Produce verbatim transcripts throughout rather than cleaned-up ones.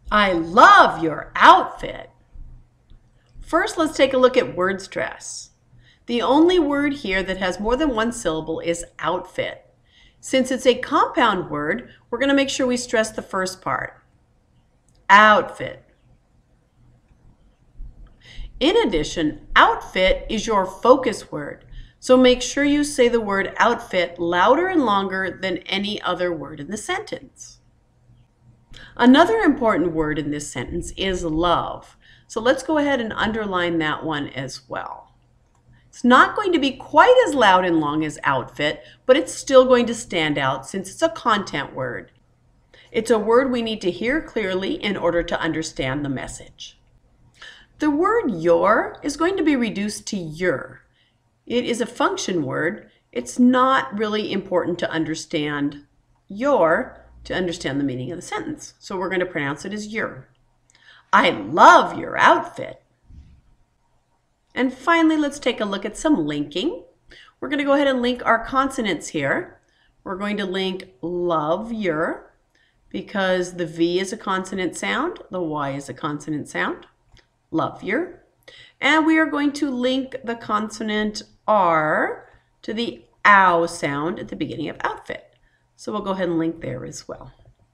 I love your outfit. First, let's take a look at word stress. The only word here that has more than one syllable is outfit. Since it's a compound word, we're going to make sure we stress the first part. Outfit. In addition, outfit is your focus word, so make sure you say the word outfit louder and longer than any other word in the sentence. Another important word in this sentence is love, so let's go ahead and underline that one as well. It's not going to be quite as loud and long as outfit, but it's still going to stand out since it's a content word. It's a word we need to hear clearly in order to understand the message. The word your is going to be reduced to your. It is a function word. It's not really important to understand your to understand the meaning of the sentence. So we're going to pronounce it as your. I love your outfit. And finally, let's take a look at some linking. We're going to go ahead and link our consonants here. We're going to link love your because the V is a consonant sound, the Y is a consonant sound. Love your. And we are going to link the consonant R to the ow sound at the beginning of outfit. So we'll go ahead and link there as well.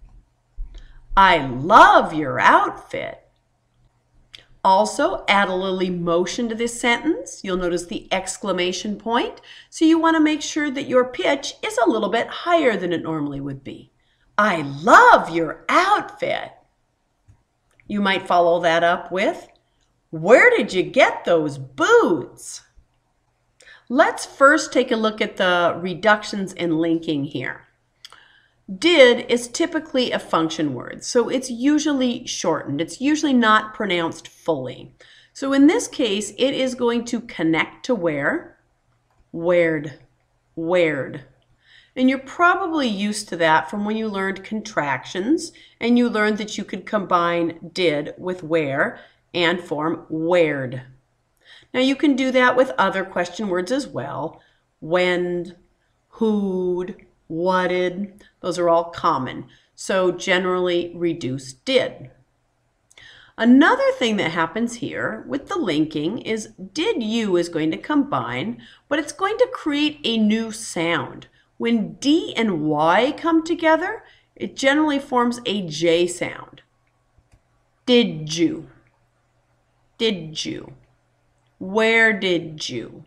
I love your outfit. Also, add a little emotion to this sentence. You'll notice the exclamation point. So you want to make sure that your pitch is a little bit higher than it normally would be. I love your outfit. You might follow that up with, where did you get those boots? Let's first take a look at the reductions and linking here. Did is typically a function word, so it's usually shortened. It's usually not pronounced fully. So in this case, it is going to connect to where, where'd, where'd. And you're probably used to that from when you learned contractions and you learned that you could combine did with where and form where'd. Now you can do that with other question words as well. When, who'd, what'd, those are all common. So generally reduce did. Another thing that happens here with the linking is did you is going to combine, but it's going to create a new sound. When D and Y come together, it generally forms a J sound. Did you? Did you? Where did you?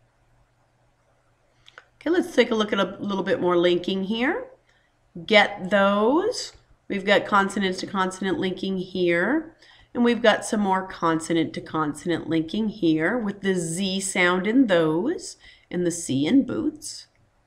Okay, let's take a look at a little bit more linking here. Get those. We've got consonant to consonant linking here. And we've got some more consonant to consonant linking here with the Z sound in those and the C in boots.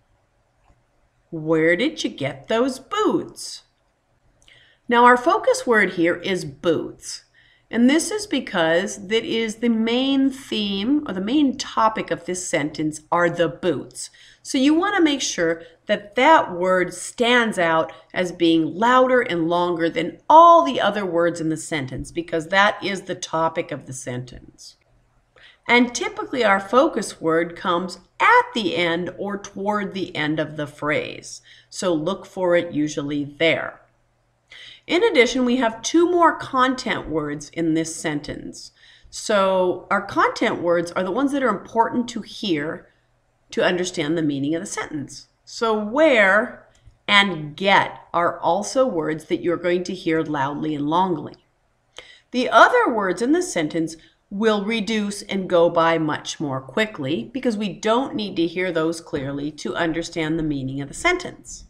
Where did you get those boots? Now our focus word here is boots. And this is because that is the main theme or the main topic of this sentence are the boots. So you want to make sure that that word stands out as being louder and longer than all the other words in the sentence because that is the topic of the sentence. And typically our focus word comes at the end or toward the end of the phrase. So look for it usually there. In addition, we have two more content words in this sentence. So our content words are the ones that are important to hear to understand the meaning of the sentence. So where and get are also words that you're going to hear loudly and longly. The other words in the sentence will reduce and go by much more quickly because we don't need to hear those clearly to understand the meaning of the sentence.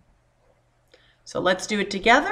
So let's do it together.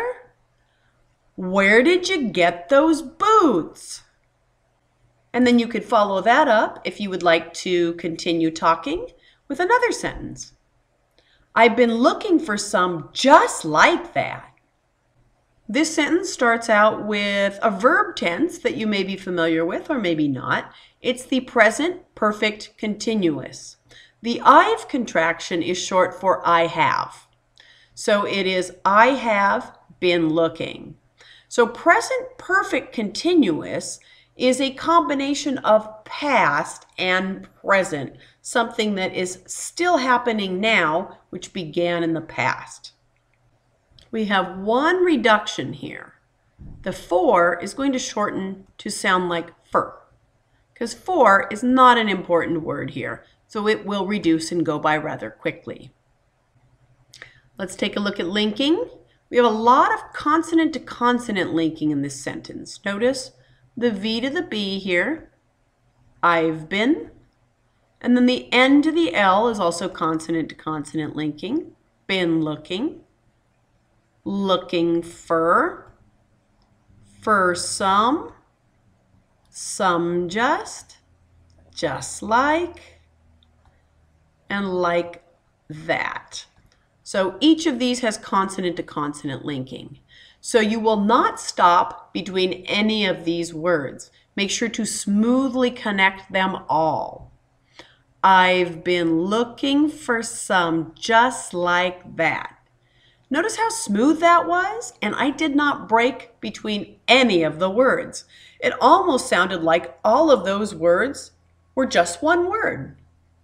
Where did you get those boots? And then you could follow that up if you would like to continue talking with another sentence. I've been looking for some just like that. This sentence starts out with a verb tense that you may be familiar with or maybe not. It's the present perfect continuous. The I've contraction is short for I have. So it is I have been looking. So present perfect continuous is a combination of past and present, something that is still happening now, which began in the past. We have one reduction here. The for is going to shorten to sound like fur, because for is not an important word here, so it will reduce and go by rather quickly. Let's take a look at linking. We have a lot of consonant to consonant linking in this sentence. Notice the V to the B here, I've been, and then the N to the L is also consonant to consonant linking, been looking, looking for, for some, some just, just like, and like that. So each of these has consonant to consonant linking. So you will not stop between any of these words. Make sure to smoothly connect them all. I've been looking for some just like that. Notice how smooth that was? And I did not break between any of the words. It almost sounded like all of those words were just one word.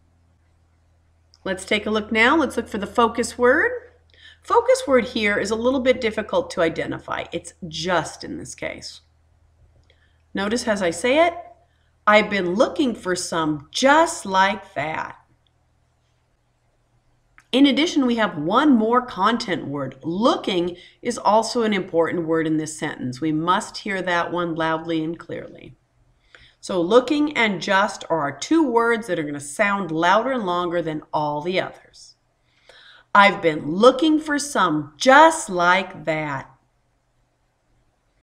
Let's take a look now. Let's look for the focus word. Focus word here is a little bit difficult to identify. It's just in this case. Notice as I say it, I've been looking for some just like that. In addition, we have one more content word. Looking is also an important word in this sentence. We must hear that one loudly and clearly. So looking and just are our two words that are going to sound louder and longer than all the others. I've been looking for some just like that.